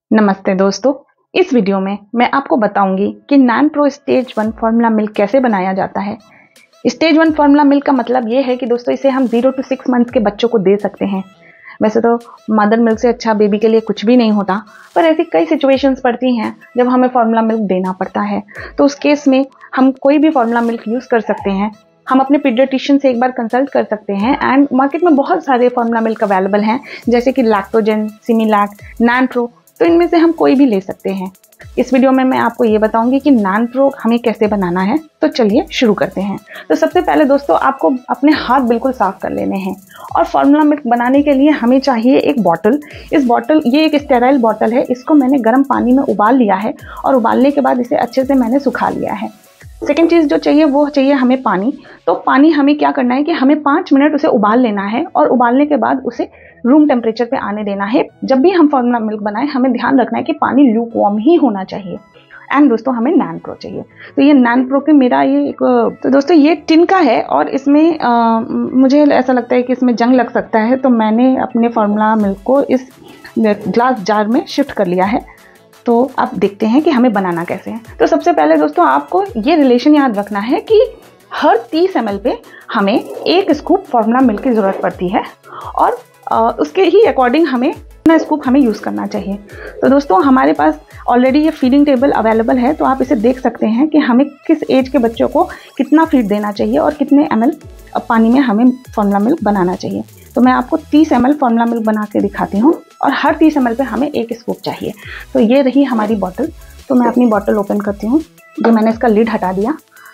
नमस्ते दोस्तों, इस वीडियो में मैं आपको बताऊंगी कि नैनप्रो स्टेज 1 फार्मूला मिल्क कैसे बनाया जाता है। स्टेज 1 फार्मूला मिल्क का मतलब ये है कि दोस्तों इसे हम 0 to 6 मंथ्स के बच्चों को दे सकते हैं। वैसे तो मदर मिल्क से अच्छा बेबी के लिए कुछ भी नहीं होता, पर ऐसी कई सिचुएशंस पड़ती हैं जब हमें फार्मूला मिल्क देना पड़ता है। तो उस केस में हम कोई भी फार्मूला मिल्क यूज़ कर सकते हैं। हम अपने पीडियाट्रिशियन से एक बार कंसल्ट कर सकते हैं एंड मार्केट में बहुत सारे फार्मूला मिल्क अवेलेबल हैं, जैसे कि लैक्टोजेन, सिमिलैक, नैनप्रो। तो इनमें से हम कोई भी ले सकते हैं। इस वीडियो में मैं आपको ये बताऊंगी कि नैनप्रो हमें कैसे बनाना है। तो चलिए शुरू करते हैं। तो सबसे पहले दोस्तों आपको अपने हाथ बिल्कुल साफ कर लेने हैं और फार्मूला मिल्क बनाने के लिए हमें चाहिए एक बॉटल। ये एक स्टेराइल बॉटल है। इसको मैंने गर्म पानी में उबाल लिया है और उबालने के बाद इसे अच्छे से मैंने सुखा लिया है। सेकेंड चीज़ जो चाहिए वो चाहिए हमें पानी। तो पानी हमें क्या करना है कि हमें 5 मिनट उसे उबाल लेना है और उबालने के बाद उसे रूम टेम्परेचर पे आने देना है। जब भी हम फार्मूला मिल्क बनाएं हमें ध्यान रखना है कि पानी ल्यूक वार्म ही होना चाहिए। एंड दोस्तों हमें नैनप्रो चाहिए। तो ये नैनप्रो के मेरा ये तो दोस्तों ये टिन का है और इसमें मुझे ऐसा लगता है कि इसमें जंग लग सकता है, तो मैंने अपने फार्मूला मिल्क को इस ग्लास जार में शिफ्ट कर लिया है। तो अब देखते हैं कि हमें बनाना कैसे है। तो सबसे पहले दोस्तों आपको ये रिलेशन याद रखना है कि हर 30 ml पे हमें 1 स्कूप फार्मूला मिल्क की ज़रूरत पड़ती है और उसके ही अकॉर्डिंग हमें इतना स्कूप हमें यूज़ करना चाहिए। तो दोस्तों हमारे पास ऑलरेडी ये फीडिंग टेबल अवेलेबल है, तो आप इसे देख सकते हैं कि हमें किस एज के बच्चों को कितना फीड देना चाहिए और कितने ml पानी में हमें फार्मूला मिल्क बनाना चाहिए। तो मैं आपको 30 ml फार्मूला मिल्क बना के दिखाती हूँ और हर 30 ml पे हमें 1 स्कूप चाहिए। तो ये रही हमारी बॉटल। तो मैं अपनी बॉटल ओपन करती हूँ। ये मैंने इसका लिड हटा दिया।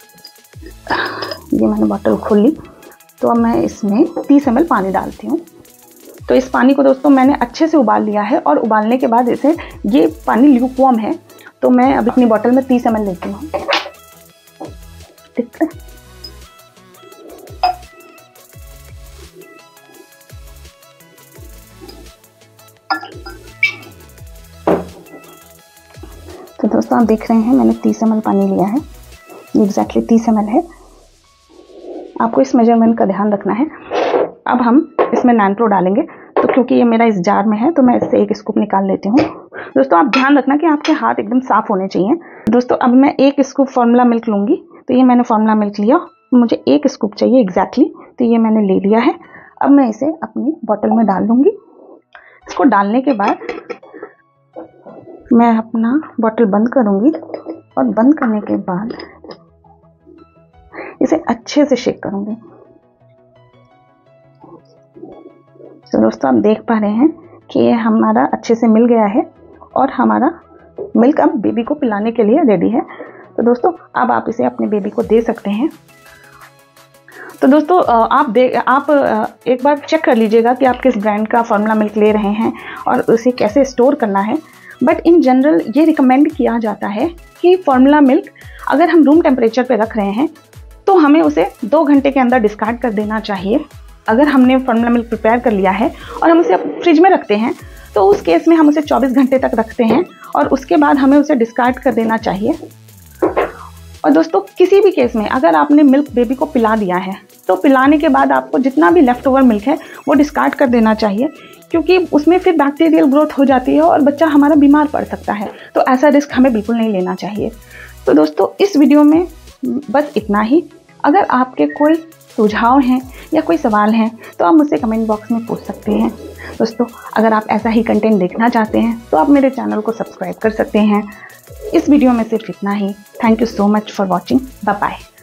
ये मैंने बॉटल खोल ली। तो अब मैं इसमें 30 ml पानी डालती हूँ। तो इस पानी को दोस्तों मैंने अच्छे से उबाल लिया है और उबालने के बाद इसे ये पानी ल्यूक वार्म है। तो मैं अब अपनी बॉटल में 30 ml लेती हूँ। ठीक है। तो दोस्तों आप देख रहे हैं मैंने 30 ml पानी लिया है। ये एग्जैक्टली 30 ml है। आपको इस मेजरमेंट का ध्यान रखना है। अब हम इसमें नैनप्रो डालेंगे। तो क्योंकि ये मेरा इस जार में है तो मैं इससे 1 स्कूप निकाल लेती हूँ। दोस्तों आप ध्यान रखना कि आपके हाथ एकदम साफ होने चाहिए। दोस्तों अब मैं 1 स्कूप फार्मूला मिल्क लूँगी। तो ये मैंने फार्मूला मिल्क लिया, मुझे 1 स्कूप चाहिए एग्जैक्टली। तो ये मैंने ले लिया है। अब मैं इसे अपनी बॉटल में डाल लूँगी। इसको डालने के बाद मैं अपना बॉटल बंद करूँगी और बंद करने के बाद इसे अच्छे से शेक करूँगी। तो दोस्तों आप देख पा रहे हैं कि ये हमारा अच्छे से मिल गया है और हमारा मिल्क अब बेबी को पिलाने के लिए रेडी है। तो दोस्तों अब आप इसे अपने बेबी को दे सकते हैं। तो दोस्तों आप एक बार चेक कर लीजिएगा कि आप किस ब्रांड का फार्मूला मिल्क ले रहे हैं और उसे कैसे स्टोर करना है। बट इन जनरल ये रिकमेंड किया जाता है कि फार्मूला मिल्क अगर हम रूम टेम्परेचर पे रख रहे हैं तो हमें उसे 2 घंटे के अंदर डिस्कार्ड कर देना चाहिए। अगर हमने फार्मूला मिल्क प्रिपेयर कर लिया है और हम उसे फ्रिज में रखते हैं तो उस केस में हम उसे 24 घंटे तक रखते हैं और उसके बाद हमें उसे डिस्कार्ड कर देना चाहिए। और दोस्तों किसी भी केस में अगर आपने मिल्क बेबी को पिला दिया है तो पिलाने के बाद आपको जितना भी लेफ्ट ओवर मिल्क है वो डिस्कार्ड कर देना चाहिए, क्योंकि उसमें फिर बैक्टीरियल ग्रोथ हो जाती है और बच्चा हमारा बीमार पड़ सकता है। तो ऐसा रिस्क हमें बिल्कुल नहीं लेना चाहिए। तो दोस्तों इस वीडियो में बस इतना ही। अगर आपके कोई सुझाव हैं या कोई सवाल हैं तो आप मुझसे कमेंट बॉक्स में पूछ सकते हैं। दोस्तों अगर आप ऐसा ही कंटेंट देखना चाहते हैं तो आप मेरे चैनल को सब्सक्राइब कर सकते हैं। इस वीडियो में सिर्फ इतना ही। Thank you so much for watching. Bye bye.